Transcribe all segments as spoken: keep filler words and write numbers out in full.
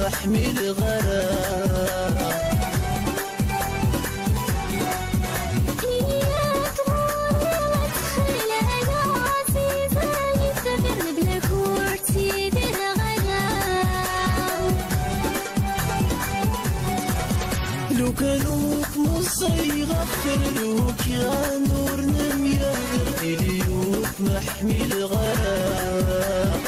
محمل غرام. لو كانوك مصري غفر لوك يا نور نميا غيرتليوك محمل غرام.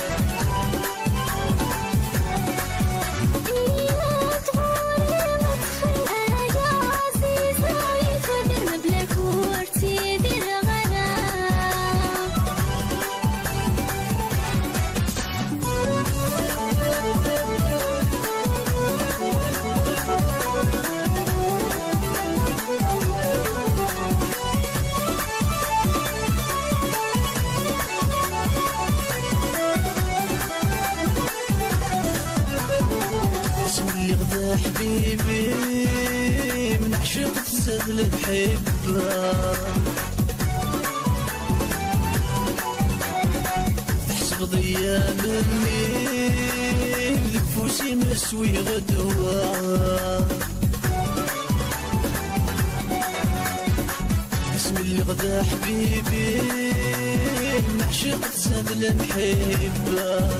اللي غدا حبيبي من عشق تسهل الحبة، تحسب ضيا مني لكفوسي مسوي غدوة. اسم اللي غدا حبيبي من عشق تسهل الحبة،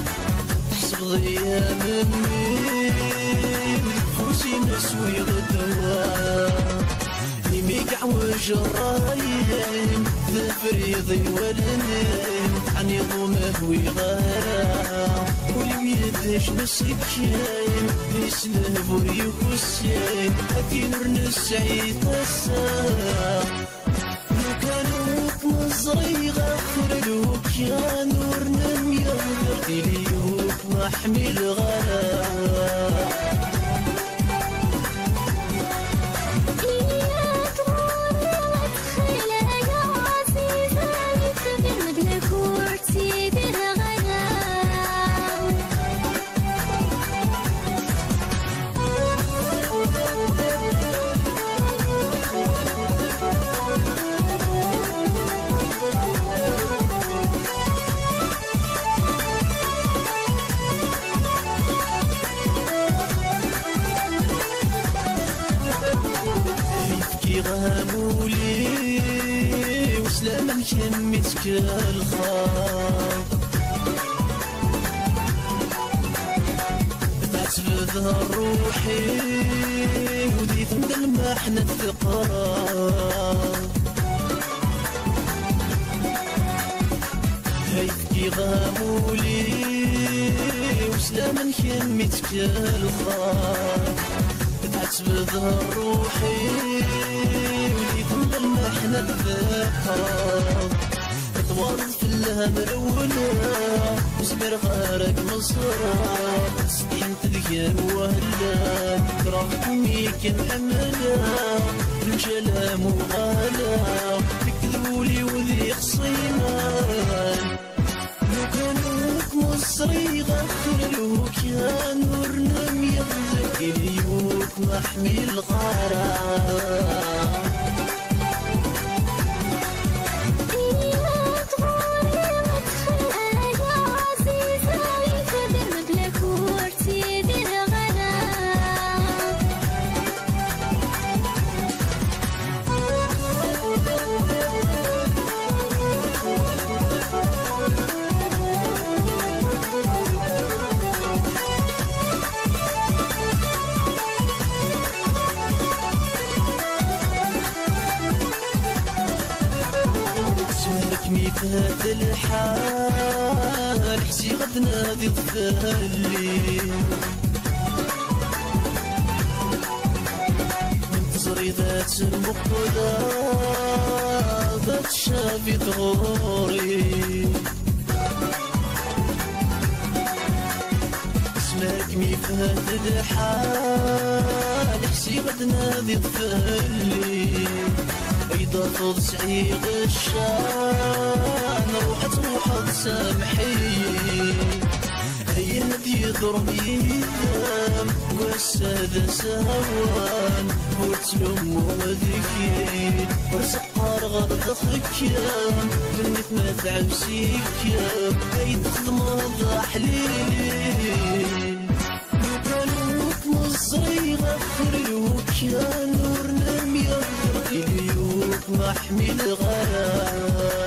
ضيا مني فوسي نسوي غدوة. يميقع وجرايم ذا فريضي ولنين عن يضمه ويغارا، ولي يدش نسكاين يسلب ويكسين أكين رنسعي تسا. لو كانوك مصري غفر لوك يا نور نميا غيرتليوك محمل غرام. غامولي وسلام الكمتك الخاط، تعتبدها روحي وديت من المحنة الثقار. هيفكي غامولي وسلام الكمتك الخاط، تعتبدها روحي وليت المحنة الذكر. تورط في الهم الأولى وسمير غارق مصرى، سكين تذكر وهلا كرهكم يكن حملا الجلام وغالا تكذبولي وذي خصيمان. لو كانوك مصري غفر لوك يا نور نميا غيرتليوك محمل غرام. ميفات الحال حسي غد نادي الثالي، منتظري ذات المقبلة ذات شافي ثغوري. اسمك ميفات الحال حسي غد نادي الثالي، إذا فض سعيد الشان روحت روحت سامحي. هي الذي يضرب يدام والساد سهوان وتلوم وذكي ورسقار غرد خكام بنت ما تعبسيك أي تخدم هذا حليل. يا نور نمية اليوم محمي الغرام